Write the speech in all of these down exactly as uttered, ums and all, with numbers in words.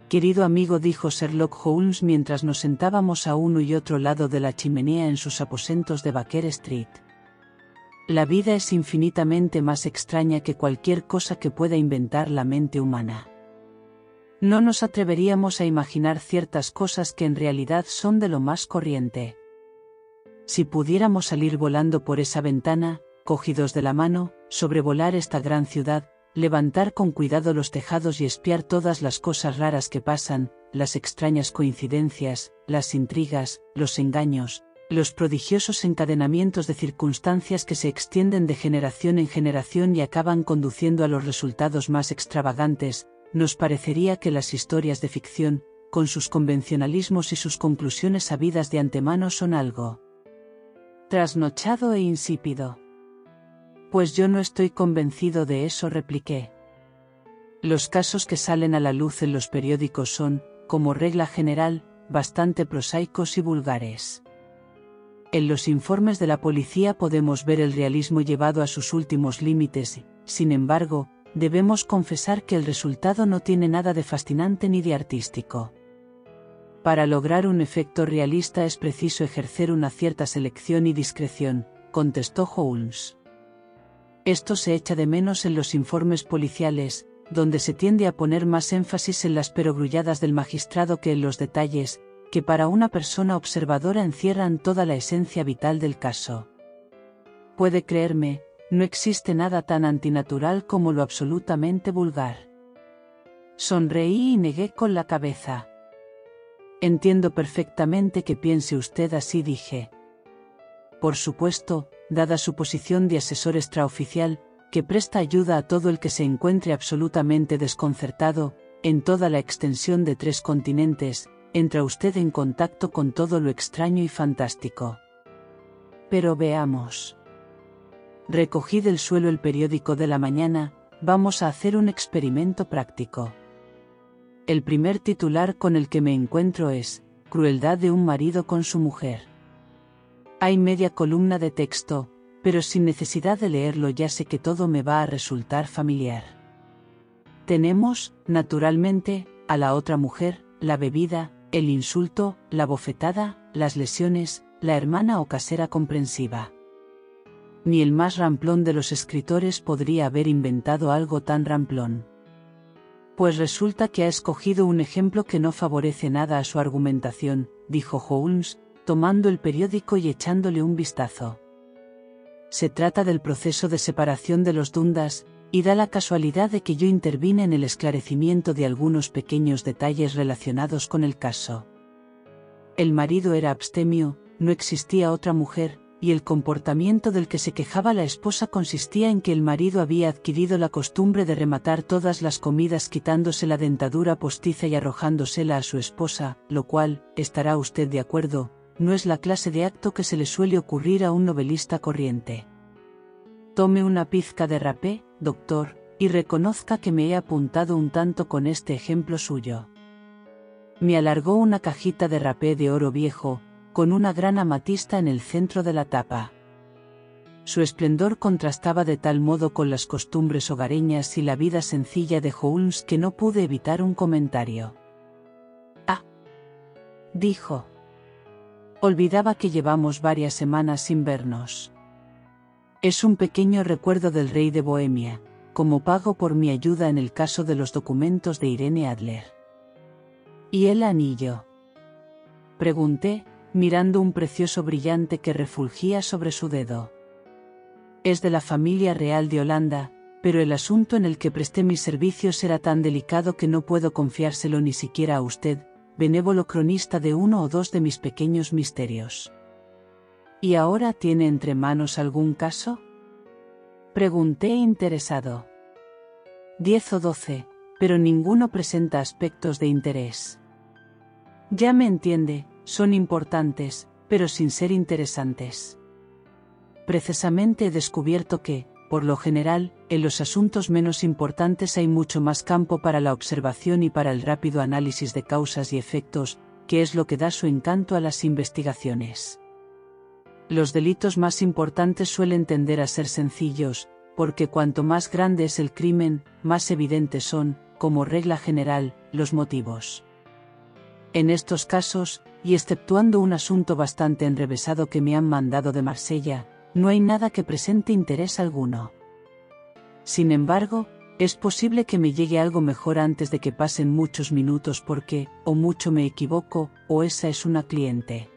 Querido amigo, dijo Sherlock Holmes mientras nos sentábamos a uno y otro lado de la chimenea en sus aposentos de Baker Street. La vida es infinitamente más extraña que cualquier cosa que pueda inventar la mente humana. No nos atreveríamos a imaginar ciertas cosas que en realidad son de lo más corriente. Si pudiéramos salir volando por esa ventana, cogidos de la mano, sobrevolar esta gran ciudad, levantar con cuidado los tejados y espiar todas las cosas raras que pasan, las extrañas coincidencias, las intrigas, los engaños, los prodigiosos encadenamientos de circunstancias que se extienden de generación en generación y acaban conduciendo a los resultados más extravagantes, nos parecería que las historias de ficción, con sus convencionalismos y sus conclusiones sabidas de antemano, son algo trasnochado e insípido. Pues yo no estoy convencido de eso, repliqué. Los casos que salen a la luz en los periódicos son, como regla general, bastante prosaicos y vulgares. En los informes de la policía podemos ver el realismo llevado a sus últimos límites, sin embargo, debemos confesar que el resultado no tiene nada de fascinante ni de artístico. Para lograr un efecto realista es preciso ejercer una cierta selección y discreción, contestó Holmes. Esto se echa de menos en los informes policiales, donde se tiende a poner más énfasis en las perogrulladas del magistrado que en los detalles, que para una persona observadora encierran toda la esencia vital del caso. Puede creerme, no existe nada tan antinatural como lo absolutamente vulgar. Sonreí y negué con la cabeza. Entiendo perfectamente que piense usted así, dije. Por supuesto, dada su posición de asesor extraoficial, que presta ayuda a todo el que se encuentre absolutamente desconcertado, en toda la extensión de tres continentes, entra usted en contacto con todo lo extraño y fantástico. Pero veamos. Recogí del suelo el periódico de la mañana, vamos a hacer un experimento práctico. El primer titular con el que me encuentro es, crueldad de un marido con su mujer. Hay media columna de texto, pero sin necesidad de leerlo ya sé que todo me va a resultar familiar. Tenemos, naturalmente, a la otra mujer, la bebida, el insulto, la bofetada, las lesiones, la hermana o casera comprensiva. Ni el más ramplón de los escritores podría haber inventado algo tan ramplón. Pues resulta que ha escogido un ejemplo que no favorece nada a su argumentación, dijo Holmes, tomando el periódico y echándole un vistazo. Se trata del proceso de separación de los Dundas, y da la casualidad de que yo intervine en el esclarecimiento de algunos pequeños detalles relacionados con el caso. El marido era abstemio, no existía otra mujer, y el comportamiento del que se quejaba la esposa consistía en que el marido había adquirido la costumbre de rematar todas las comidas quitándose la dentadura postiza y arrojándosela a su esposa, lo cual, estará usted de acuerdo, no es la clase de acto que se le suele ocurrir a un novelista corriente. Tome una pizca de rapé, doctor, y reconozca que me he apuntado un tanto con este ejemplo suyo. Me alargó una cajita de rapé de oro viejo, con una gran amatista en el centro de la tapa. Su esplendor contrastaba de tal modo con las costumbres hogareñas y la vida sencilla de Holmes que no pude evitar un comentario. «Ah», dijo. «Olvidaba que llevamos varias semanas sin vernos. Es un pequeño recuerdo del rey de Bohemia, como pago por mi ayuda en el caso de los documentos de Irene Adler». «¿Y el anillo?», pregunté, mirando un precioso brillante que refulgía sobre su dedo. «Es de la familia real de Holanda, pero el asunto en el que presté mis servicios era tan delicado que no puedo confiárselo ni siquiera a usted, benévolo cronista de uno o dos de mis pequeños misterios». «¿Y ahora tiene entre manos algún caso?», pregunté interesado. «Diez o doce, pero ninguno presenta aspectos de interés». «Ya me entiende, son importantes, pero sin ser interesantes. Precisamente he descubierto que, por lo general, en los asuntos menos importantes hay mucho más campo para la observación y para el rápido análisis de causas y efectos, que es lo que da su encanto a las investigaciones. Los delitos más importantes suelen tender a ser sencillos, porque cuanto más grande es el crimen, más evidentes son, como regla general, los motivos. En estos casos, y exceptuando un asunto bastante enrevesado que me han mandado de Marsella, no hay nada que presente interés alguno. Sin embargo, es posible que me llegue algo mejor antes de que pasen muchos minutos porque, o mucho me equivoco, o esa es una cliente.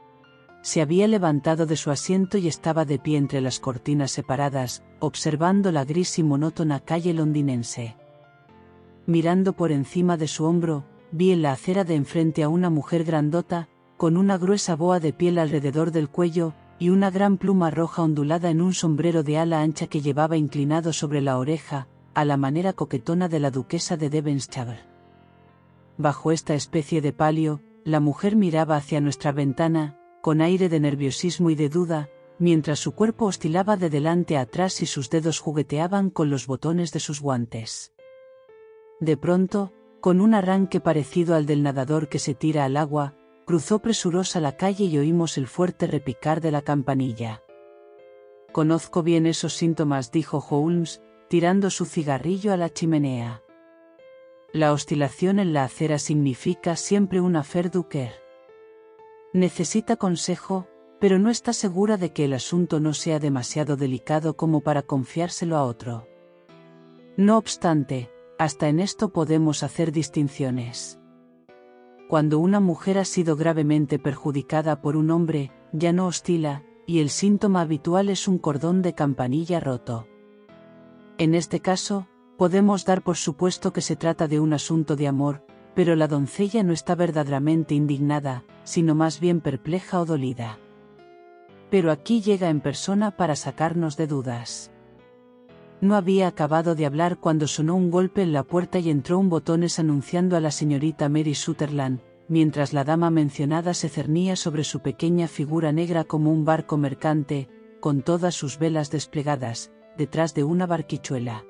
Se había levantado de su asiento y estaba de pie entre las cortinas separadas, observando la gris y monótona calle londinense. Mirando por encima de su hombro, vi en la acera de enfrente a una mujer grandota, con una gruesa boa de piel alrededor del cuello, y una gran pluma roja ondulada en un sombrero de ala ancha que llevaba inclinado sobre la oreja, a la manera coquetona de la duquesa de Devonshire. Bajo esta especie de palio, la mujer miraba hacia nuestra ventana, con aire de nerviosismo y de duda, mientras su cuerpo oscilaba de delante a atrás y sus dedos jugueteaban con los botones de sus guantes. De pronto, con un arranque parecido al del nadador que se tira al agua, cruzó presurosa la calle y oímos el fuerte repicar de la campanilla. «Conozco bien esos síntomas», dijo Holmes, tirando su cigarrillo a la chimenea. «La oscilación en la acera significa siempre un affaire du cœur. Necesita consejo, pero no está segura de que el asunto no sea demasiado delicado como para confiárselo a otro. No obstante, hasta en esto podemos hacer distinciones. Cuando una mujer ha sido gravemente perjudicada por un hombre, ya no oscila, y el síntoma habitual es un cordón de campanilla roto. En este caso, podemos dar por supuesto que se trata de un asunto de amor, pero la doncella no está verdaderamente indignada, sino más bien perpleja o dolida. Pero aquí llega en persona para sacarnos de dudas». No había acabado de hablar cuando sonó un golpe en la puerta y entró un botones anunciando a la señorita Mary Sutherland, mientras la dama mencionada se cernía sobre su pequeña figura negra como un barco mercante, con todas sus velas desplegadas, detrás de una barquichuela.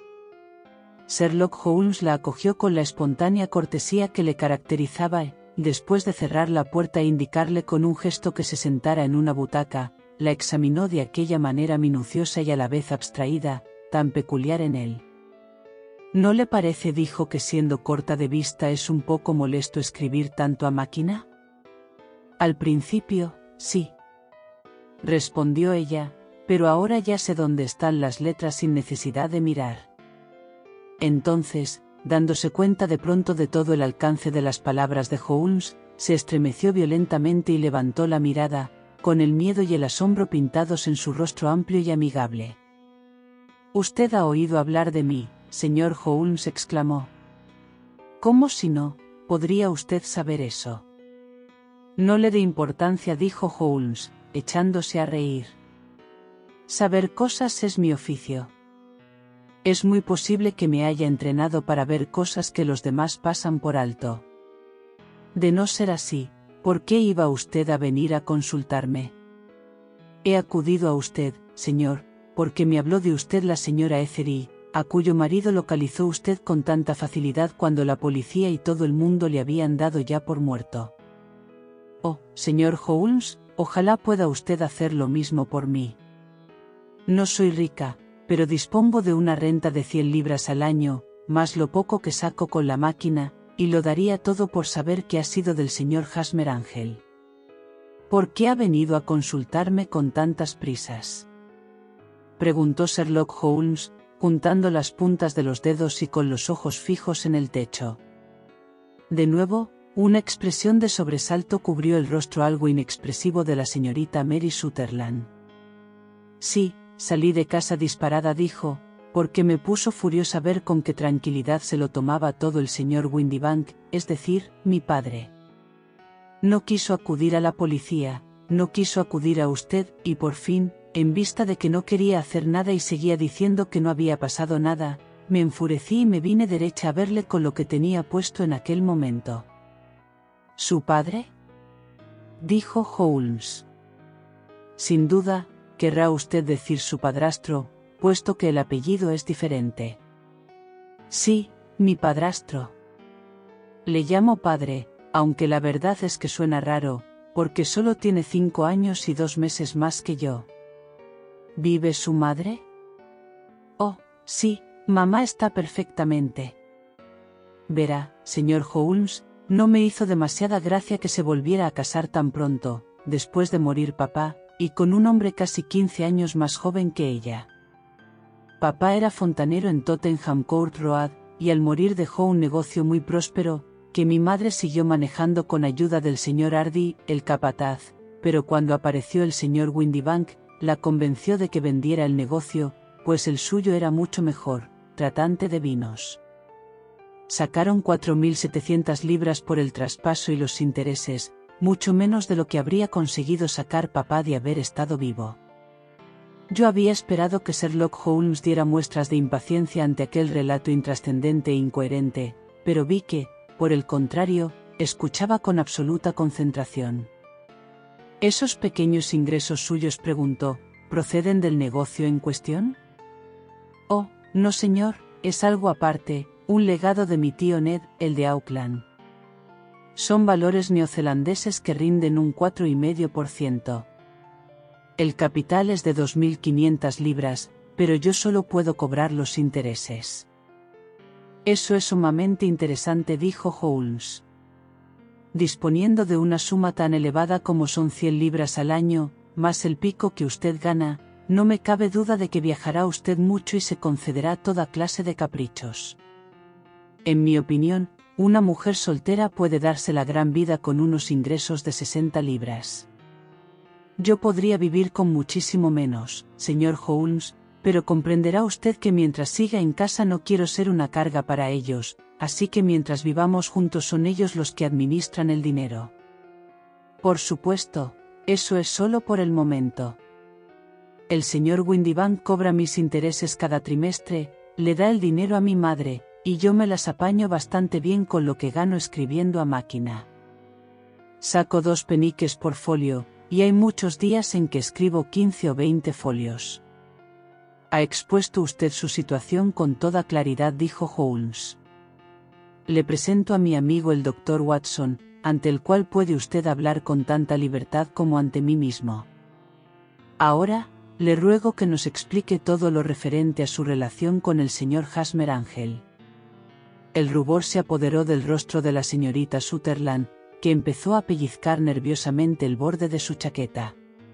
Sherlock Holmes la acogió con la espontánea cortesía que le caracterizaba y, después de cerrar la puerta e indicarle con un gesto que se sentara en una butaca, la examinó de aquella manera minuciosa y a la vez abstraída, tan peculiar en él. ¿No le parece, dijo, que siendo corta de vista es un poco molesto escribir tanto a máquina? Al principio, sí, respondió ella, pero ahora ya sé dónde están las letras sin necesidad de mirar. Entonces, dándose cuenta de pronto de todo el alcance de las palabras de Holmes, se estremeció violentamente y levantó la mirada, con el miedo y el asombro pintados en su rostro amplio y amigable. «Usted ha oído hablar de mí, señor Holmes», exclamó. «¿Cómo si no, podría usted saber eso?» «No le dé importancia», dijo Holmes, echándose a reír. «Saber cosas es mi oficio. Es muy posible que me haya entrenado para ver cosas que los demás pasan por alto. De no ser así, ¿por qué iba usted a venir a consultarme? He acudido a usted, señor, porque me habló de usted la señora Ethery, a cuyo marido localizó usted con tanta facilidad cuando la policía y todo el mundo le habían dado ya por muerto. Oh, señor Holmes, ojalá pueda usted hacer lo mismo por mí. No soy rica, pero dispongo de una renta de cien libras al año, más lo poco que saco con la máquina, y lo daría todo por saber qué ha sido del señor Hasmer Ángel. ¿Por qué ha venido a consultarme con tantas prisas?», preguntó Sherlock Holmes, juntando las puntas de los dedos y con los ojos fijos en el techo. De nuevo, una expresión de sobresalto cubrió el rostro algo inexpresivo de la señorita Mary Sutherland. «Sí, salí de casa disparada», dijo, «porque me puso furiosa ver con qué tranquilidad se lo tomaba todo el señor Windibank, es decir, mi padre. No quiso acudir a la policía, no quiso acudir a usted, y por fin, en vista de que no quería hacer nada y seguía diciendo que no había pasado nada, me enfurecí y me vine derecha a verle con lo que tenía puesto en aquel momento». «¿Su padre?», dijo Holmes. «Sin duda, querrá usted decir su padrastro, puesto que el apellido es diferente». «Sí, mi padrastro. Le llamo padre, aunque la verdad es que suena raro, porque solo tiene cinco años y dos meses más que yo». «¿Vive su madre?». «Oh, sí, mamá está perfectamente. Verá, señor Holmes, no me hizo demasiada gracia que se volviera a casar tan pronto, después de morir papá, y con un hombre casi quince años más joven que ella. Papá era fontanero en Tottenham Court Road, y al morir dejó un negocio muy próspero, que mi madre siguió manejando con ayuda del señor Hardy, el capataz, pero cuando apareció el señor Windibank, la convenció de que vendiera el negocio, pues el suyo era mucho mejor, tratante de vinos. Sacaron cuatro mil setecientas libras por el traspaso y los intereses, mucho menos de lo que habría conseguido sacar papá de haber estado vivo. Yo había esperado que Sherlock Holmes diera muestras de impaciencia ante aquel relato intrascendente e incoherente, pero vi que, por el contrario, escuchaba con absoluta concentración. ¿Esos pequeños ingresos suyos, preguntó, proceden del negocio en cuestión? Oh, no señor, es algo aparte, un legado de mi tío Ned, el de Auckland. Son valores neozelandeses que rinden un cuatro coma cinco por ciento. El capital es de dos mil quinientas libras, pero yo solo puedo cobrar los intereses. Eso es sumamente interesante, dijo Holmes. Disponiendo de una suma tan elevada como son cien libras al año, más el pico que usted gana, no me cabe duda de que viajará usted mucho y se concederá toda clase de caprichos. En mi opinión, una mujer soltera puede darse la gran vida con unos ingresos de sesenta libras. Yo podría vivir con muchísimo menos, señor Holmes, pero comprenderá usted que mientras siga en casa no quiero ser una carga para ellos, así que mientras vivamos juntos son ellos los que administran el dinero. Por supuesto, eso es solo por el momento. El señor Windibank cobra mis intereses cada trimestre, le da el dinero a mi madre, y yo me las apaño bastante bien con lo que gano escribiendo a máquina. Saco dos peniques por folio, y hay muchos días en que escribo quince o veinte folios. Ha expuesto usted su situación con toda claridad, dijo Holmes. Le presento a mi amigo el doctor Watson, ante el cual puede usted hablar con tanta libertad como ante mí mismo. Ahora, le ruego que nos explique todo lo referente a su relación con el señor Hashmer Angel. El rubor se apoderó del rostro de la señorita Sutherland, que empezó a pellizcar nerviosamente el borde de su chaqueta.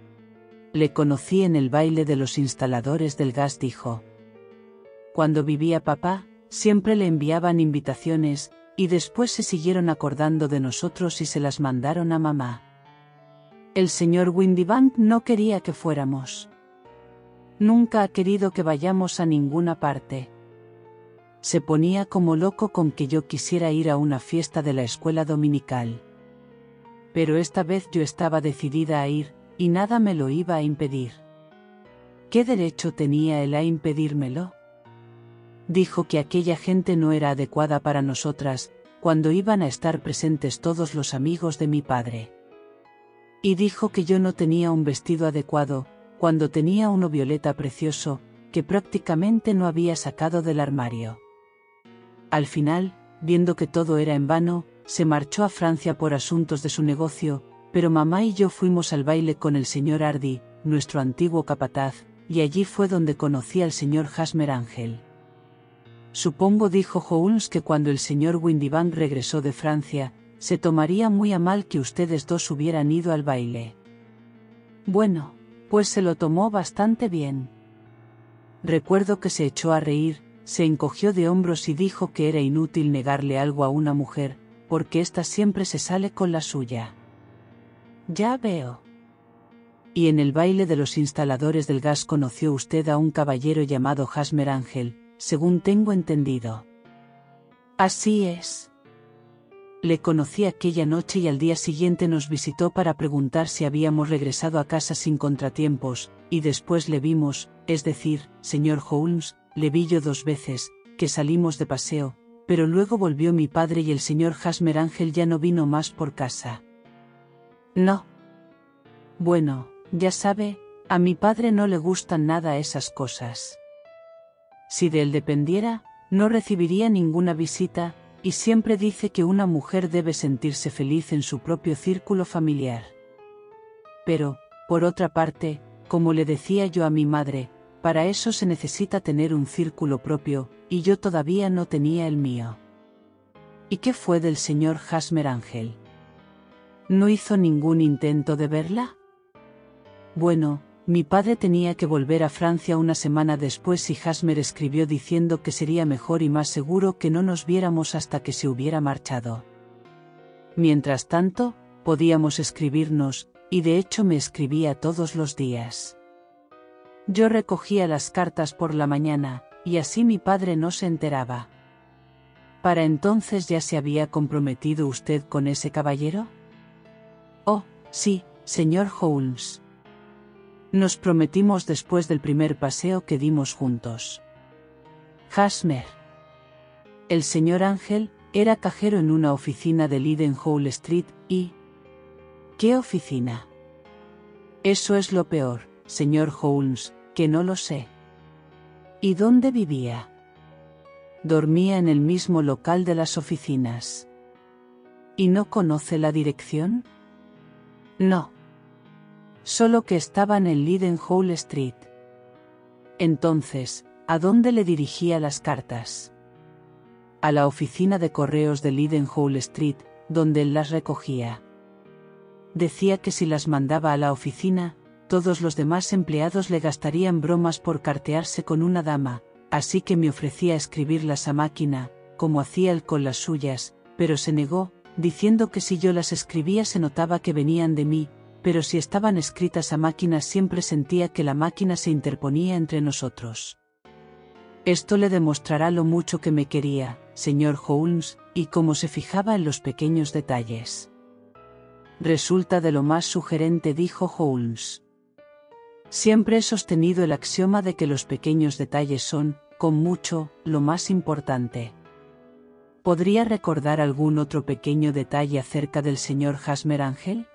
Le conocí en el baile de los instaladores del gas, dijo. Cuando vivía papá, siempre le enviaban invitaciones, y después se siguieron acordando de nosotros y se las mandaron a mamá. El señor Windibank no quería que fuéramos. Nunca ha querido que vayamos a ninguna parte. Se ponía como loco con que yo quisiera ir a una fiesta de la escuela dominical. Pero esta vez yo estaba decidida a ir, y nada me lo iba a impedir. ¿Qué derecho tenía él a impedírmelo? Dijo que aquella gente no era adecuada para nosotras, cuando iban a estar presentes todos los amigos de mi padre. Y dijo que yo no tenía un vestido adecuado, cuando tenía uno violeta precioso, que prácticamente no había sacado del armario. Al final, viendo que todo era en vano, se marchó a Francia por asuntos de su negocio, pero mamá y yo fuimos al baile con el señor Hardy, nuestro antiguo capataz, y allí fue donde conocí al señor Hashmer Angel. Supongo, dijo Holmes, que cuando el señor Windibank regresó de Francia, se tomaría muy a mal que ustedes dos hubieran ido al baile. Bueno, pues se lo tomó bastante bien. Recuerdo que se echó a reír, se encogió de hombros y dijo que era inútil negarle algo a una mujer, porque ésta siempre se sale con la suya. Ya veo. Y en el baile de los instaladores del gas conoció usted a un caballero llamado Hashmer Angel, según tengo entendido. Así es. Le conocí aquella noche y al día siguiente nos visitó para preguntar si habíamos regresado a casa sin contratiempos, y después le vimos, es decir, señor Holmes, le vi yo dos veces, que salimos de paseo, pero luego volvió mi padre y el señor Hashmer Angel ya no vino más por casa. No. Bueno, ya sabe, a mi padre no le gustan nada esas cosas. Si de él dependiera, no recibiría ninguna visita, y siempre dice que una mujer debe sentirse feliz en su propio círculo familiar. Pero, por otra parte, como le decía yo a mi madre, para eso se necesita tener un círculo propio, y yo todavía no tenía el mío. ¿Y qué fue del señor Hasmer Ángel? ¿No hizo ningún intento de verla? Bueno, mi padre tenía que volver a Francia una semana después y Hasmer escribió diciendo que sería mejor y más seguro que no nos viéramos hasta que se hubiera marchado. Mientras tanto, podíamos escribirnos, y de hecho me escribía todos los días. Yo recogía las cartas por la mañana, y así mi padre no se enteraba. ¿Para entonces ya se había comprometido usted con ese caballero? Oh, sí, señor Holmes. Nos prometimos después del primer paseo que dimos juntos. Hasmer. El señor Ángel era cajero en una oficina de Leadenhall Street y... ¿Qué oficina? Eso es lo peor, señor Holmes, que no lo sé. ¿Y dónde vivía? Dormía en el mismo local de las oficinas. ¿Y no conoce la dirección? No. Solo que estaban en Leadenhall Street. Entonces, ¿a dónde le dirigía las cartas? A la oficina de correos de Leadenhall Street, donde él las recogía. Decía que si las mandaba a la oficina, todos los demás empleados le gastarían bromas por cartearse con una dama, así que me ofrecía escribirlas a máquina, como hacía él con las suyas, pero se negó, diciendo que si yo las escribía se notaba que venían de mí, pero si estaban escritas a máquina siempre sentía que la máquina se interponía entre nosotros. Esto le demostrará lo mucho que me quería, señor Holmes, y cómo se fijaba en los pequeños detalles. Resulta de lo más sugerente, dijo Holmes. Siempre he sostenido el axioma de que los pequeños detalles son, con mucho, lo más importante. ¿Podría recordar algún otro pequeño detalle acerca del señor Hasmer Ángel?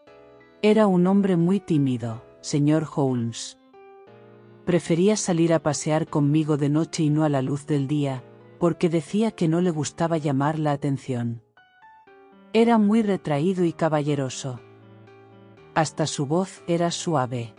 Era un hombre muy tímido, señor Holmes. Prefería salir a pasear conmigo de noche y no a la luz del día, porque decía que no le gustaba llamar la atención. Era muy retraído y caballeroso. Hasta su voz era suave.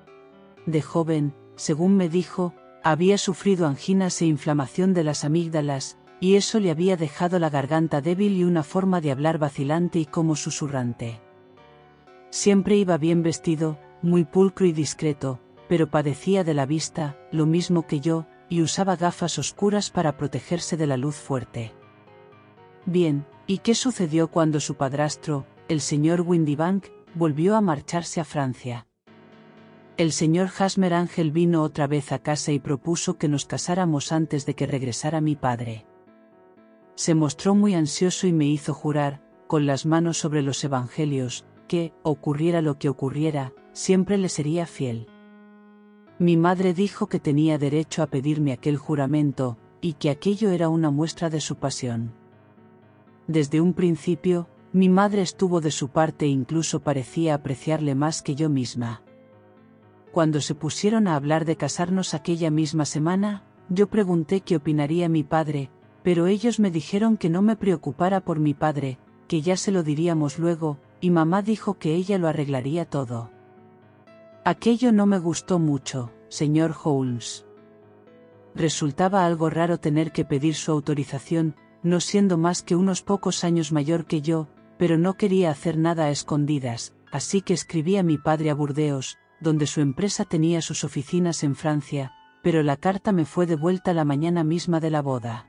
De joven, según me dijo, había sufrido anginas e inflamación de las amígdalas, y eso le había dejado la garganta débil y una forma de hablar vacilante y como susurrante. Siempre iba bien vestido, muy pulcro y discreto, pero padecía de la vista, lo mismo que yo, y usaba gafas oscuras para protegerse de la luz fuerte. Bien, ¿y qué sucedió cuando su padrastro, el señor Windibank, volvió a marcharse a Francia? El señor Hasmer Ángel vino otra vez a casa y propuso que nos casáramos antes de que regresara mi padre. Se mostró muy ansioso y me hizo jurar, con las manos sobre los evangelios, que, ocurriera lo que ocurriera, siempre le sería fiel. Mi madre dijo que tenía derecho a pedirme aquel juramento, y que aquello era una muestra de su pasión. Desde un principio, mi madre estuvo de su parte e incluso parecía apreciarle más que yo misma. Cuando se pusieron a hablar de casarnos aquella misma semana, yo pregunté qué opinaría mi padre, pero ellos me dijeron que no me preocupara por mi padre, que ya se lo diríamos luego, y mamá dijo que ella lo arreglaría todo. Aquello no me gustó mucho, señor Holmes. Resultaba algo raro tener que pedir su autorización, no siendo más que unos pocos años mayor que yo, pero no quería hacer nada a escondidas, así que escribí a mi padre a Burdeos, donde su empresa tenía sus oficinas en Francia, pero la carta me fue devuelta la mañana misma de la boda.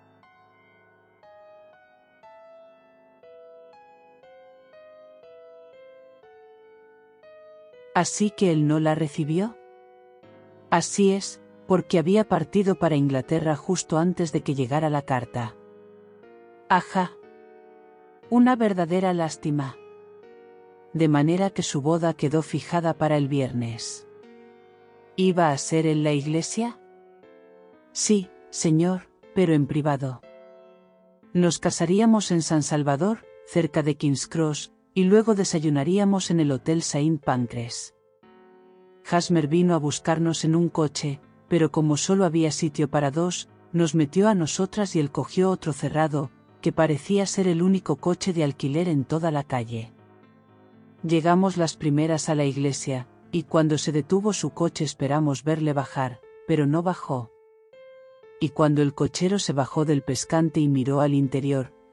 ¿Así que él no la recibió? Así es, porque había partido para Inglaterra justo antes de que llegara la carta. Ajá. Una verdadera lástima. De manera que su boda quedó fijada para el viernes. ¿Iba a ser en la iglesia? Sí, señor, pero en privado. Nos casaríamos en San Salvador, cerca de King's Cross, y luego desayunaríamos en el Hotel Saint Pancras. Hasmer vino a buscarnos en un coche, pero como solo había sitio para dos, nos metió a nosotras y él cogió otro cerrado, que parecía ser el único coche de alquiler en toda la calle. Llegamos las primeras a la iglesia, y cuando se detuvo su coche esperamos verle bajar, pero no bajó. Y cuando el cochero se bajó del pescante y miró al interior,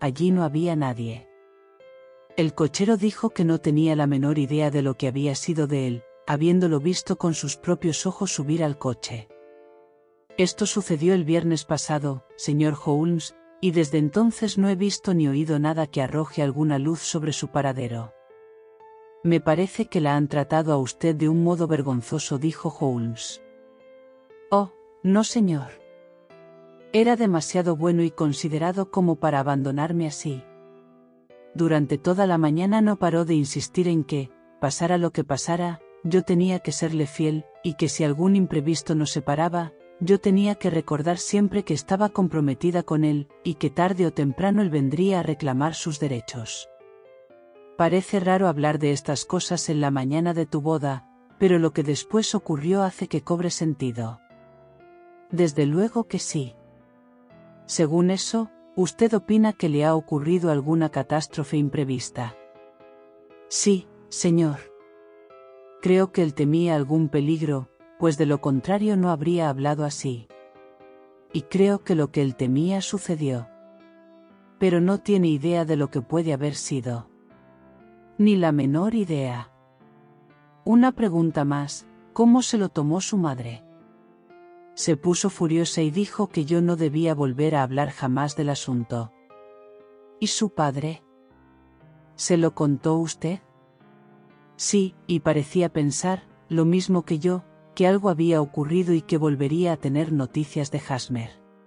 allí no había nadie. El cochero dijo que no tenía la menor idea de lo que había sido de él, habiéndolo visto con sus propios ojos subir al coche. Esto sucedió el viernes pasado, señor Holmes, y desde entonces no he visto ni oído nada que arroje alguna luz sobre su paradero. Me parece que la han tratado a usted de un modo vergonzoso, dijo Holmes. Oh, no, señor. Era demasiado bueno y considerado como para abandonarme así. Durante toda la mañana no paró de insistir en que, pasara lo que pasara, yo tenía que serle fiel, y que si algún imprevisto nos separaba, yo tenía que recordar siempre que estaba comprometida con él, y que tarde o temprano él vendría a reclamar sus derechos. Parece raro hablar de estas cosas en la mañana de tu boda, pero lo que después ocurrió hace que cobre sentido. Desde luego que sí. Según eso, ¿usted opina que le ha ocurrido alguna catástrofe imprevista? Sí, señor. Creo que él temía algún peligro, pues de lo contrario no habría hablado así. Y creo que lo que él temía sucedió. Pero no tiene idea de lo que puede haber sido. Ni la menor idea. Una pregunta más, ¿cómo se lo tomó su madre? Se puso furiosa y dijo que yo no debía volver a hablar jamás del asunto. ¿Y su padre? ¿Se lo contó usted? Sí, y parecía pensar, lo mismo que yo, que algo había ocurrido y que volvería a tener noticias de Hashmer.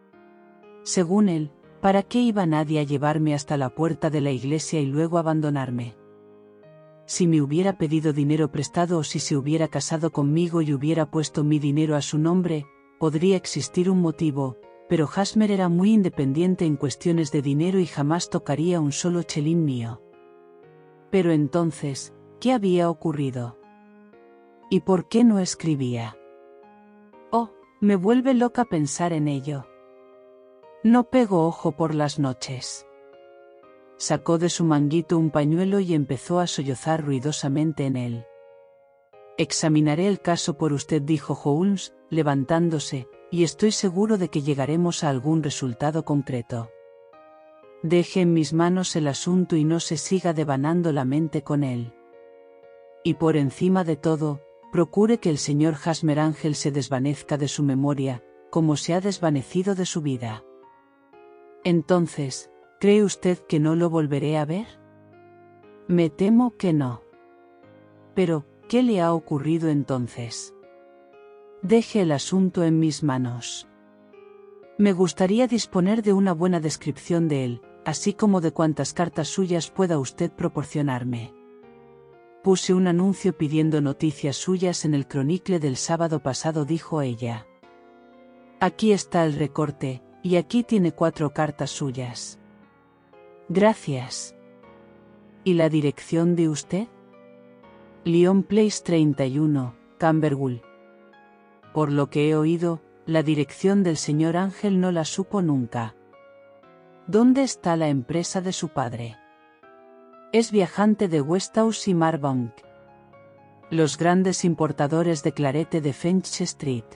Según él, ¿para qué iba nadie a llevarme hasta la puerta de la iglesia y luego abandonarme? Si me hubiera pedido dinero prestado o si se hubiera casado conmigo y hubiera puesto mi dinero a su nombre, podría existir un motivo, pero Hashmer era muy independiente en cuestiones de dinero y jamás tocaría un solo chelín mío. Pero entonces, ¿qué había ocurrido? ¿Y por qué no escribía? Oh, me vuelve loca pensar en ello. No pego ojo por las noches. Sacó de su manguito un pañuelo y empezó a sollozar ruidosamente en él. Examinaré el caso por usted, dijo Holmes, levantándose, y estoy seguro de que llegaremos a algún resultado concreto. Deje en mis manos el asunto y no se siga devanando la mente con él. Y por encima de todo, procure que el señor Hashmer Ángel se desvanezca de su memoria, como se ha desvanecido de su vida. Entonces, ¿cree usted que no lo volveré a ver? Me temo que no. Pero, ¿qué le ha ocurrido entonces? Deje el asunto en mis manos. Me gustaría disponer de una buena descripción de él, así como de cuantas cartas suyas pueda usted proporcionarme. Puse un anuncio pidiendo noticias suyas en el Chronicle del sábado pasado, dijo ella. Aquí está el recorte, y aquí tiene cuatro cartas suyas. Gracias. ¿Y la dirección de usted? Lyon Place treinta y uno, Camberwell. Por lo que he oído, la dirección del señor Ángel no la supo nunca. ¿Dónde está la empresa de su padre? Es viajante de Westhouse y Marbank, los grandes importadores de clarete de Finch Street.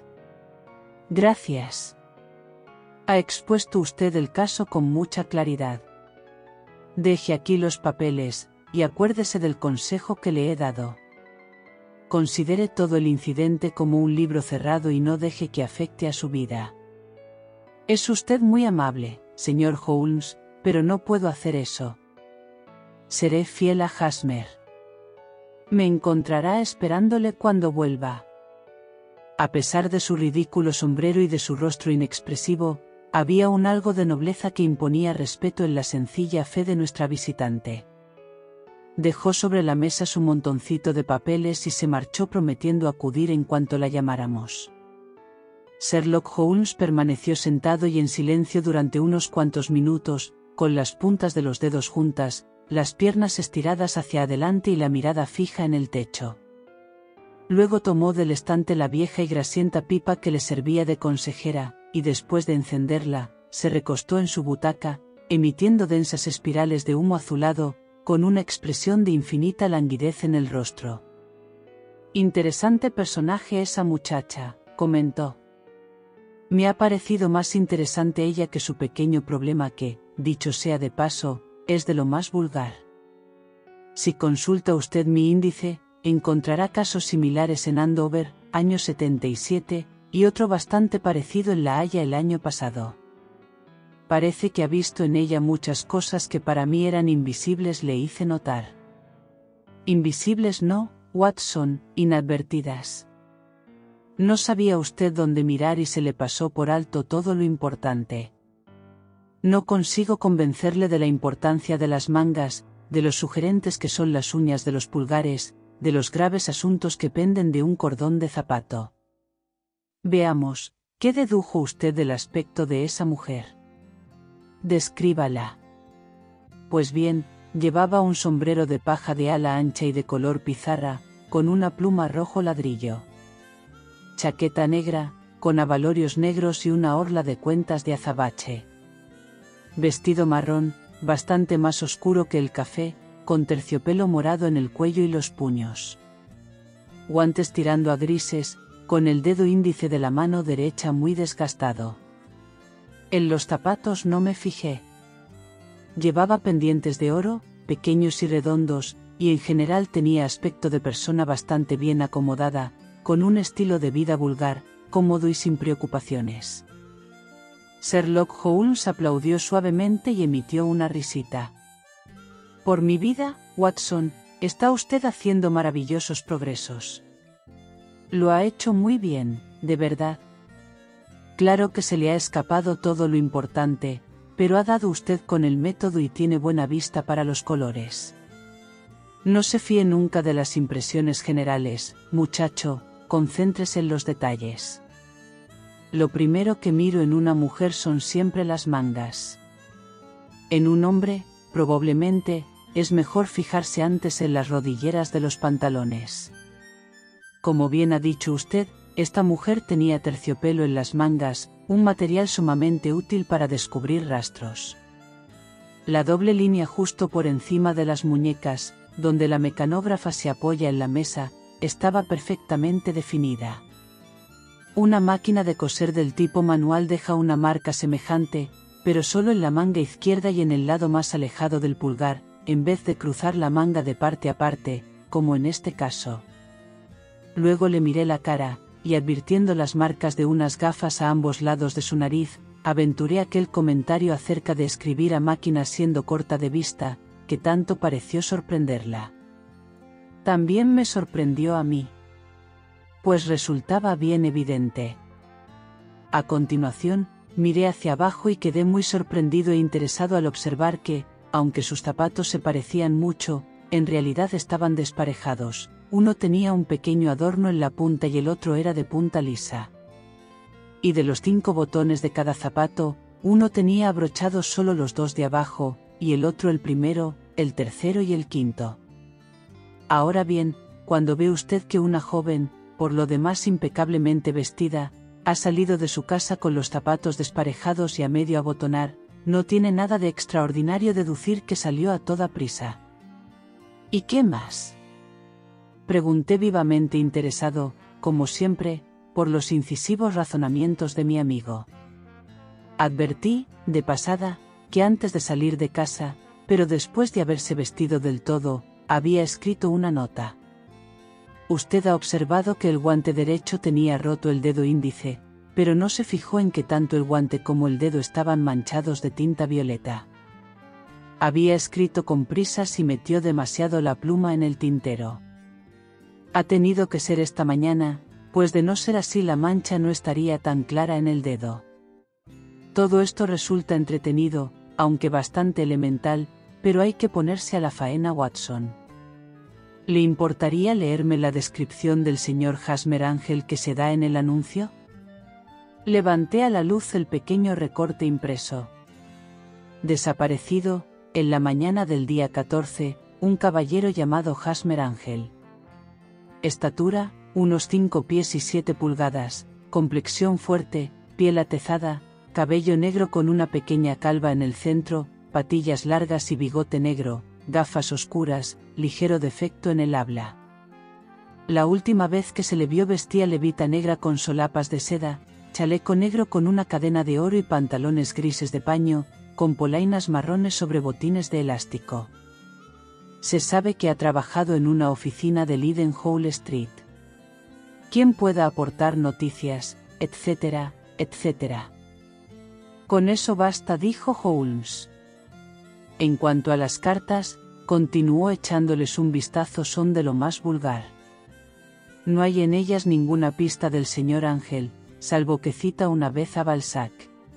Gracias. Ha expuesto usted el caso con mucha claridad. Deje aquí los papeles, y acuérdese del consejo que le he dado. Considere todo el incidente como un libro cerrado y no deje que afecte a su vida. Es usted muy amable, señor Holmes, pero no puedo hacer eso. Seré fiel a Hashmer. Me encontrará esperándole cuando vuelva. A pesar de su ridículo sombrero y de su rostro inexpresivo, había un algo de nobleza que imponía respeto en la sencilla fe de nuestra visitante. Dejó sobre la mesa su montoncito de papeles y se marchó prometiendo acudir en cuanto la llamáramos. Sherlock Holmes permaneció sentado y en silencio durante unos cuantos minutos, con las puntas de los dedos juntas, las piernas estiradas hacia adelante y la mirada fija en el techo. Luego tomó del estante la vieja y grasienta pipa que le servía de consejera, y después de encenderla, se recostó en su butaca, emitiendo densas espirales de humo azulado, con una expresión de infinita languidez en el rostro. Interesante personaje esa muchacha, comentó. Me ha parecido más interesante ella que su pequeño problema que, dicho sea de paso, es de lo más vulgar. Si consulta usted mi índice, encontrará casos similares en Andover, año setenta y siete, y otro bastante parecido en La Haya el año pasado. Parece que ha visto en ella muchas cosas que para mí eran invisibles, le hice notar. Invisibles no, Watson, inadvertidas. No sabía usted dónde mirar y se le pasó por alto todo lo importante. No consigo convencerle de la importancia de las mangas, de los sugerentes que son las uñas de los pulgares, de los graves asuntos que penden de un cordón de zapato. Veamos, ¿qué dedujo usted del aspecto de esa mujer? Descríbala. Pues bien, llevaba un sombrero de paja de ala ancha y de color pizarra, con una pluma rojo ladrillo. Chaqueta negra, con abalorios negros y una orla de cuentas de azabache. Vestido marrón, bastante más oscuro que el café, con terciopelo morado en el cuello y los puños. Guantes tirando a grises, con el dedo índice de la mano derecha muy desgastado. En los zapatos no me fijé. Llevaba pendientes de oro, pequeños y redondos, y en general tenía aspecto de persona bastante bien acomodada, con un estilo de vida vulgar, cómodo y sin preocupaciones. Sherlock Holmes aplaudió suavemente y emitió una risita. Por mi vida, Watson, está usted haciendo maravillosos progresos. Lo ha hecho muy bien, de verdad. Claro que se le ha escapado todo lo importante, pero ha dado usted con el método y tiene buena vista para los colores. No se fíe nunca de las impresiones generales, muchacho, concéntrese en los detalles. Lo primero que miro en una mujer son siempre las mangas. En un hombre, probablemente, es mejor fijarse antes en las rodilleras de los pantalones. Como bien ha dicho usted, esta mujer tenía terciopelo en las mangas, un material sumamente útil para descubrir rastros. La doble línea justo por encima de las muñecas, donde la mecanógrafa se apoya en la mesa, estaba perfectamente definida. Una máquina de coser del tipo manual deja una marca semejante, pero solo en la manga izquierda y en el lado más alejado del pulgar, en vez de cruzar la manga de parte a parte, como en este caso. Luego le miré la cara, y advirtiendo las marcas de unas gafas a ambos lados de su nariz, aventuré aquel comentario acerca de escribir a máquina siendo corta de vista, que tanto pareció sorprenderla. También me sorprendió a mí. Pues resultaba bien evidente. A continuación, miré hacia abajo y quedé muy sorprendido e interesado al observar que, aunque sus zapatos se parecían mucho, en realidad estaban desparejados. Uno tenía un pequeño adorno en la punta y el otro era de punta lisa. Y de los cinco botones de cada zapato, uno tenía abrochados solo los dos de abajo, y el otro el primero, el tercero y el quinto. Ahora bien, cuando ve usted que una joven, por lo demás impecablemente vestida, ha salido de su casa con los zapatos desparejados y a medio abotonar, no tiene nada de extraordinario deducir que salió a toda prisa. ¿Y qué más? Pregunté vivamente interesado, como siempre, por los incisivos razonamientos de mi amigo. Advertí, de pasada, que antes de salir de casa, pero después de haberse vestido del todo, había escrito una nota. Usted ha observado que el guante derecho tenía roto el dedo índice, pero no se fijó en que tanto el guante como el dedo estaban manchados de tinta violeta. Había escrito con prisas y metió demasiado la pluma en el tintero. Ha tenido que ser esta mañana, pues de no ser así la mancha no estaría tan clara en el dedo. Todo esto resulta entretenido, aunque bastante elemental, pero hay que ponerse a la faena, Watson. ¿Le importaría leerme la descripción del señor Jasmer Ángel que se da en el anuncio? Levanté a la luz el pequeño recorte impreso. Desaparecido, en la mañana del día catorce, un caballero llamado Jasmer Ángel. Estatura, unos cinco pies y siete pulgadas, complexión fuerte, piel atezada, cabello negro con una pequeña calva en el centro, patillas largas y bigote negro, gafas oscuras, ligero defecto en el habla. La última vez que se le vio vestía levita negra con solapas de seda, chaleco negro con una cadena de oro y pantalones grises de paño, con polainas marrones sobre botines de elástico. Se sabe que ha trabajado en una oficina de Leadenhall Street. ¿Quién pueda aportar noticias, etcétera, etcétera? Con eso basta, dijo Holmes. En cuanto a las cartas, continuó echándoles un vistazo, son de lo más vulgar. No hay en ellas ninguna pista del señor Ángel, salvo que cita una vez a Balzac.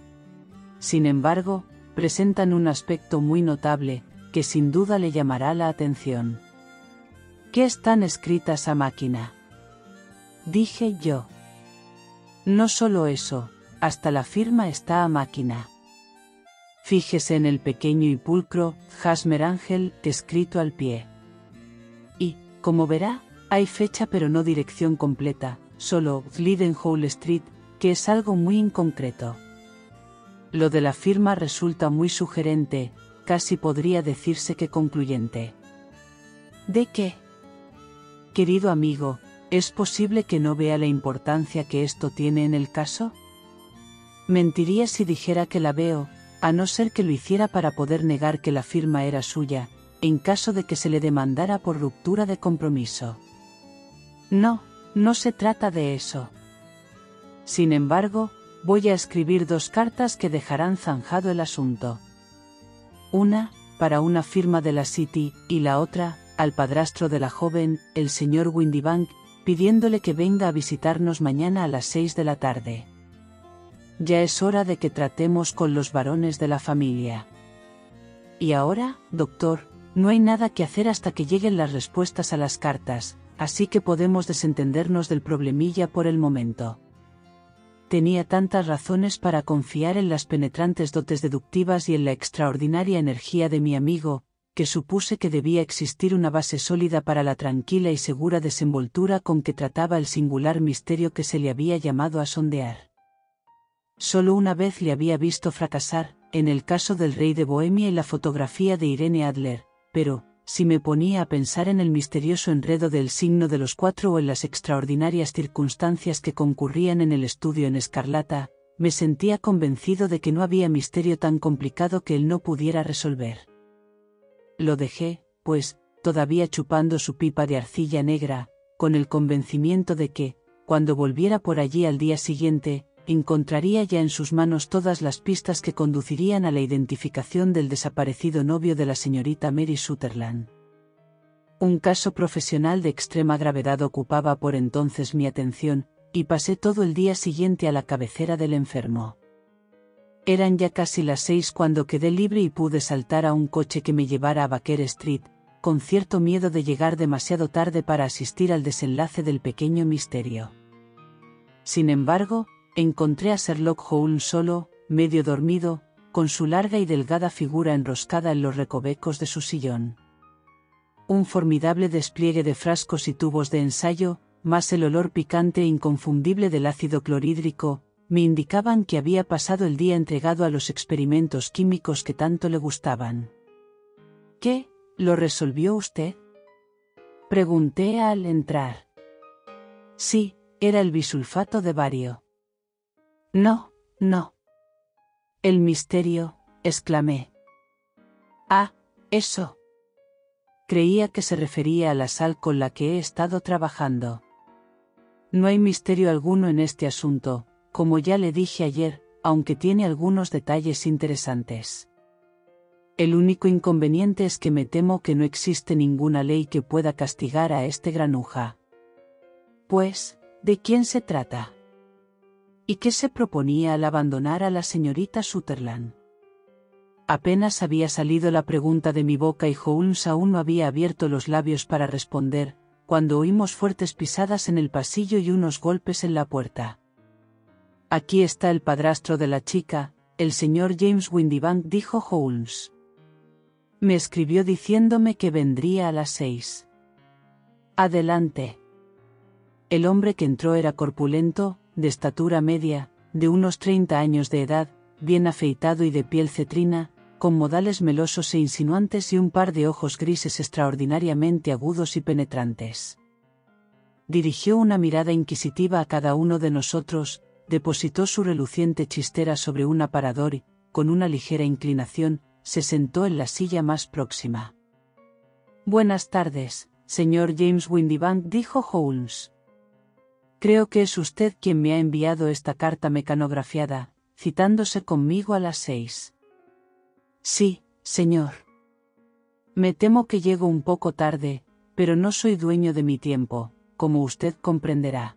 Sin embargo, presentan un aspecto muy notable, que sin duda le llamará la atención. ¿Qué están escritas a máquina?, dije yo. No solo eso, hasta la firma está a máquina. Fíjese en el pequeño y pulcro Jasmer Ángel escrito al pie. Y, como verá, hay fecha pero no dirección completa, solo Leadenhall Street, que es algo muy inconcreto. Lo de la firma resulta muy sugerente, casi podría decirse que concluyente. ¿De qué? Querido amigo, ¿es posible que no vea la importancia que esto tiene en el caso? Mentiría si dijera que la veo, a no ser que lo hiciera para poder negar que la firma era suya, en caso de que se le demandara por ruptura de compromiso. No, no se trata de eso. Sin embargo, voy a escribir dos cartas que dejarán zanjado el asunto. Una, para una firma de la City, y la otra, al padrastro de la joven, el señor Windibank, pidiéndole que venga a visitarnos mañana a las seis de la tarde. Ya es hora de que tratemos con los varones de la familia. Y ahora, doctor, no hay nada que hacer hasta que lleguen las respuestas a las cartas, así que podemos desentendernos del problemilla por el momento. Tenía tantas razones para confiar en las penetrantes dotes deductivas y en la extraordinaria energía de mi amigo, que supuse que debía existir una base sólida para la tranquila y segura desenvoltura con que trataba el singular misterio que se le había llamado a sondear. Solo una vez le había visto fracasar, en el caso del rey de Bohemia y la fotografía de Irene Adler, pero, si me ponía a pensar en el misterioso enredo del signo de los cuatro o en las extraordinarias circunstancias que concurrían en el estudio en escarlata, me sentía convencido de que no había misterio tan complicado que él no pudiera resolver. Lo dejé, pues, todavía chupando su pipa de arcilla negra, con el convencimiento de que, cuando volviera por allí al día siguiente, encontraría ya en sus manos todas las pistas que conducirían a la identificación del desaparecido novio de la señorita Mary Sutherland. Un caso profesional de extrema gravedad ocupaba por entonces mi atención, y pasé todo el día siguiente a la cabecera del enfermo. Eran ya casi las seis cuando quedé libre y pude saltar a un coche que me llevara a Baker Street, con cierto miedo de llegar demasiado tarde para asistir al desenlace del pequeño misterio. Sin embargo, encontré a Sherlock Holmes solo, medio dormido, con su larga y delgada figura enroscada en los recovecos de su sillón. Un formidable despliegue de frascos y tubos de ensayo, más el olor picante e inconfundible del ácido clorhídrico, me indicaban que había pasado el día entregado a los experimentos químicos que tanto le gustaban. ¿Qué? ¿Lo resolvió usted?, pregunté al entrar. Sí, era el bisulfato de bario. No, no. El misterio, exclamé. Ah, eso. Creía que se refería a la sal con la que he estado trabajando. No hay misterio alguno en este asunto, como ya le dije ayer, aunque tiene algunos detalles interesantes. El único inconveniente es que me temo que no existe ninguna ley que pueda castigar a este granuja. Pues, ¿de quién se trata? ¿Y qué se proponía al abandonar a la señorita Sutherland? Apenas había salido la pregunta de mi boca y Holmes aún no había abierto los labios para responder, cuando oímos fuertes pisadas en el pasillo y unos golpes en la puerta. Aquí está el padrastro de la chica, el señor James Windibank, dijo Holmes. Me escribió diciéndome que vendría a las seis. Adelante. El hombre que entró era corpulento, de estatura media, de unos treinta años de edad, bien afeitado y de piel cetrina, con modales melosos e insinuantes y un par de ojos grises extraordinariamente agudos y penetrantes. Dirigió una mirada inquisitiva a cada uno de nosotros, depositó su reluciente chistera sobre un aparador y, con una ligera inclinación, se sentó en la silla más próxima. Buenas tardes, señor James Windibank, dijo Holmes. Creo que es usted quien me ha enviado esta carta mecanografiada, citándose conmigo a las seis. Sí, señor. Me temo que llego un poco tarde, pero no soy dueño de mi tiempo, como usted comprenderá.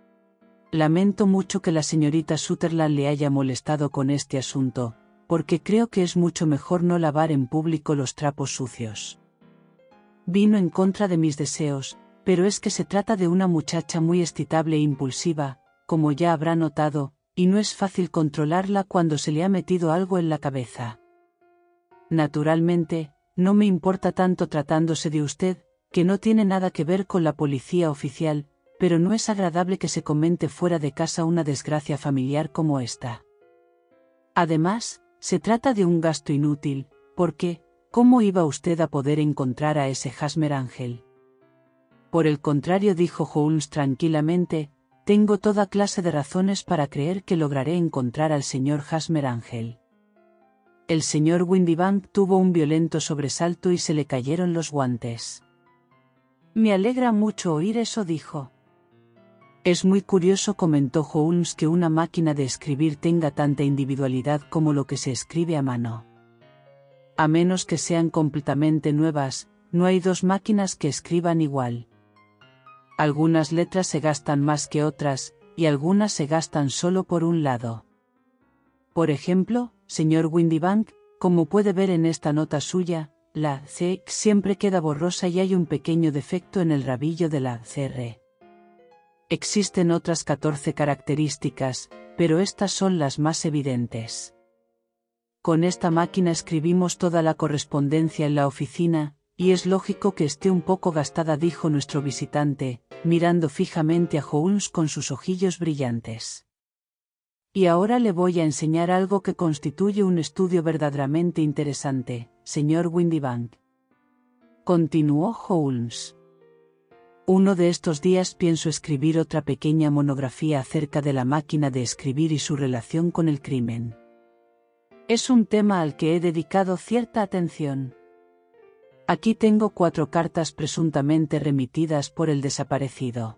Lamento mucho que la señorita Sutherland le haya molestado con este asunto, porque creo que es mucho mejor no lavar en público los trapos sucios. Vino en contra de mis deseos, pero es que se trata de una muchacha muy excitable e impulsiva, como ya habrá notado, y no es fácil controlarla cuando se le ha metido algo en la cabeza. Naturalmente, no me importa tanto tratándose de usted, que no tiene nada que ver con la policía oficial, pero no es agradable que se comente fuera de casa una desgracia familiar como esta. Además, se trata de un gasto inútil, porque, ¿cómo iba usted a poder encontrar a ese Hasmer Ángel? Por el contrario, dijo Holmes tranquilamente, tengo toda clase de razones para creer que lograré encontrar al señor Hasmer Ángel. El señor Windibank tuvo un violento sobresalto y se le cayeron los guantes. Me alegra mucho oír eso, dijo. Es muy curioso, comentó Holmes, que una máquina de escribir tenga tanta individualidad como lo que se escribe a mano. A menos que sean completamente nuevas, no hay dos máquinas que escriban igual. Algunas letras se gastan más que otras, y algunas se gastan solo por un lado. Por ejemplo, señor Windibank, como puede ver en esta nota suya, la C siempre queda borrosa y hay un pequeño defecto en el rabillo de la C R. Existen otras catorce características, pero estas son las más evidentes. Con esta máquina escribimos toda la correspondencia en la oficina, y es lógico que esté un poco gastada, dijo nuestro visitante, mirando fijamente a Holmes con sus ojillos brillantes. Y ahora le voy a enseñar algo que constituye un estudio verdaderamente interesante, señor Windibank. Continuó Holmes. Uno de estos días pienso escribir otra pequeña monografía acerca de la máquina de escribir y su relación con el crimen. Es un tema al que he dedicado cierta atención. Aquí tengo cuatro cartas presuntamente remitidas por el desaparecido.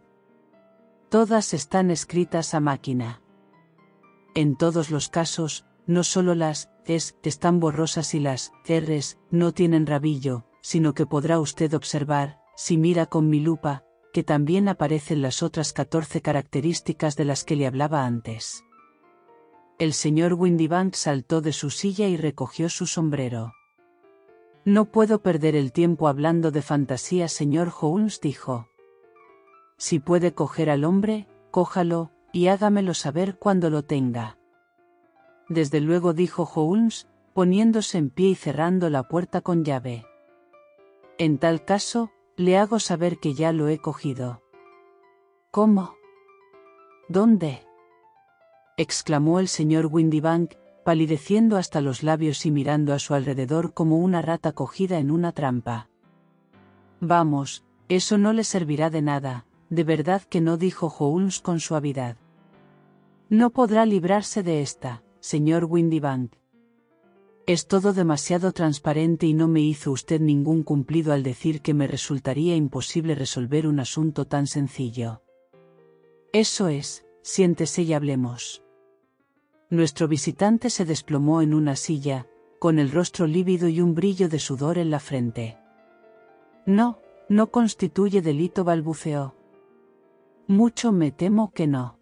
Todas están escritas a máquina. En todos los casos, no solo las es están borrosas y las r's no tienen rabillo, sino que podrá usted observar, si mira con mi lupa, que también aparecen las otras catorce características de las que le hablaba antes. El señor Windibank saltó de su silla y recogió su sombrero. No puedo perder el tiempo hablando de fantasía, señor Holmes, dijo. Si puede coger al hombre, cójalo, y hágamelo saber cuando lo tenga. Desde luego, dijo Holmes, poniéndose en pie y cerrando la puerta con llave. En tal caso, le hago saber que ya lo he cogido. ¿Cómo? ¿Dónde? Exclamó el señor Windibank, palideciendo hasta los labios y mirando a su alrededor como una rata cogida en una trampa. Vamos, eso no le servirá de nada, de verdad que no, dijo Holmes con suavidad. No podrá librarse de esta, señor Windibank. Es todo demasiado transparente y no me hizo usted ningún cumplido al decir que me resultaría imposible resolver un asunto tan sencillo. Eso es, siéntese y hablemos. Nuestro visitante se desplomó en una silla, con el rostro lívido y un brillo de sudor en la frente. No, no constituye delito, balbuceó. Mucho me temo que no.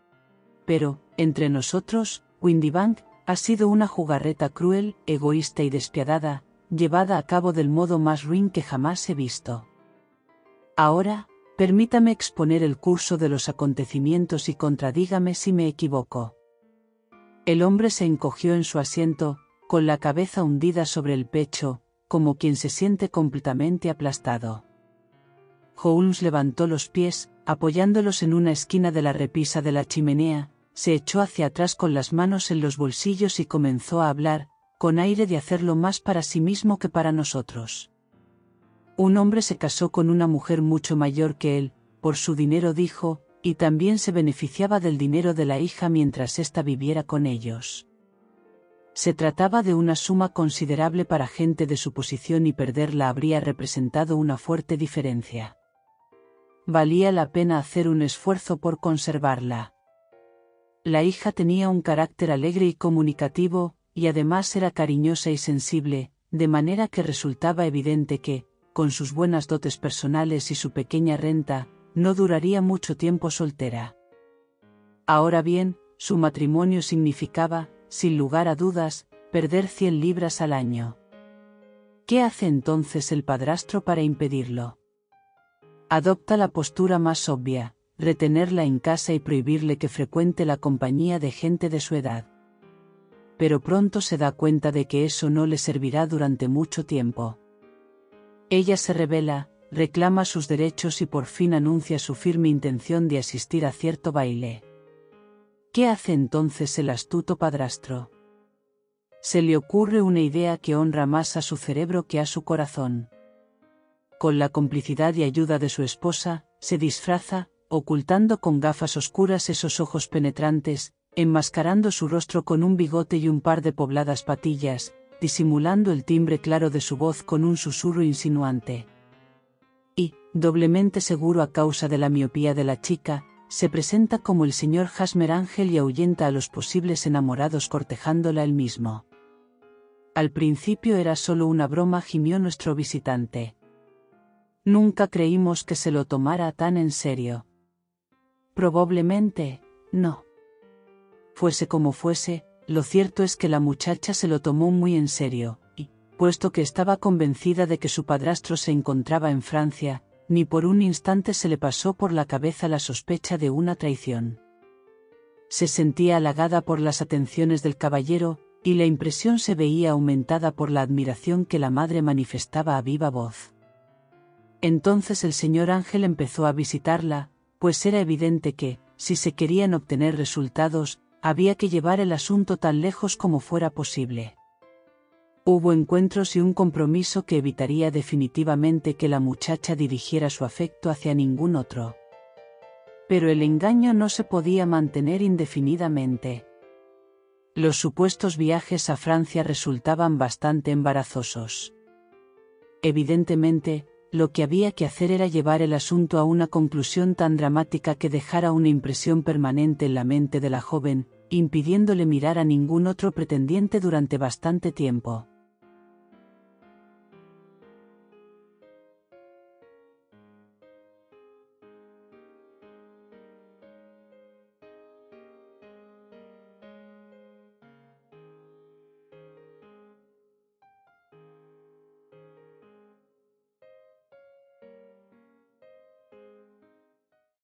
Pero, entre nosotros, Windibank, ha sido una jugarreta cruel, egoísta y despiadada, llevada a cabo del modo más ruin que jamás he visto. Ahora, permítame exponer el curso de los acontecimientos y contradígame si me equivoco. El hombre se encogió en su asiento, con la cabeza hundida sobre el pecho, como quien se siente completamente aplastado. Holmes levantó los pies, apoyándolos en una esquina de la repisa de la chimenea, se echó hacia atrás con las manos en los bolsillos y comenzó a hablar, con aire de hacerlo más para sí mismo que para nosotros. Un hombre se casó con una mujer mucho mayor que él, por su dinero, dijo, y también se beneficiaba del dinero de la hija mientras ésta viviera con ellos. Se trataba de una suma considerable para gente de su posición y perderla habría representado una fuerte diferencia. Valía la pena hacer un esfuerzo por conservarla. La hija tenía un carácter alegre y comunicativo, y además era cariñosa y sensible, de manera que resultaba evidente que, con sus buenas dotes personales y su pequeña renta, no duraría mucho tiempo soltera. Ahora bien, su matrimonio significaba, sin lugar a dudas, perder cien libras al año. ¿Qué hace entonces el padrastro para impedirlo? Adopta la postura más obvia, retenerla en casa y prohibirle que frecuente la compañía de gente de su edad. Pero pronto se da cuenta de que eso no le servirá durante mucho tiempo. Ella se rebela, reclama sus derechos y por fin anuncia su firme intención de asistir a cierto baile. ¿Qué hace entonces el astuto padrastro? Se le ocurre una idea que honra más a su cerebro que a su corazón. Con la complicidad y ayuda de su esposa, se disfraza, ocultando con gafas oscuras esos ojos penetrantes, enmascarando su rostro con un bigote y un par de pobladas patillas, disimulando el timbre claro de su voz con un susurro insinuante. Y, doblemente seguro a causa de la miopía de la chica, se presenta como el señor Hasmer Ángel y ahuyenta a los posibles enamorados cortejándola él mismo. Al principio era solo una broma, gimió nuestro visitante. Nunca creímos que se lo tomara tan en serio. Probablemente, no. Fuese como fuese, lo cierto es que la muchacha se lo tomó muy en serio, y, puesto que estaba convencida de que su padrastro se encontraba en Francia, ni por un instante se le pasó por la cabeza la sospecha de una traición. Se sentía halagada por las atenciones del caballero, y la impresión se veía aumentada por la admiración que la madre manifestaba a viva voz. Entonces el señor Ángel empezó a visitarla, pues era evidente que, si se querían obtener resultados, había que llevar el asunto tan lejos como fuera posible. Hubo encuentros y un compromiso que evitaría definitivamente que la muchacha dirigiera su afecto hacia ningún otro. Pero el engaño no se podía mantener indefinidamente. Los supuestos viajes a Francia resultaban bastante embarazosos. Evidentemente, lo que había que hacer era llevar el asunto a una conclusión tan dramática que dejara una impresión permanente en la mente de la joven, impidiéndole mirar a ningún otro pretendiente durante bastante tiempo.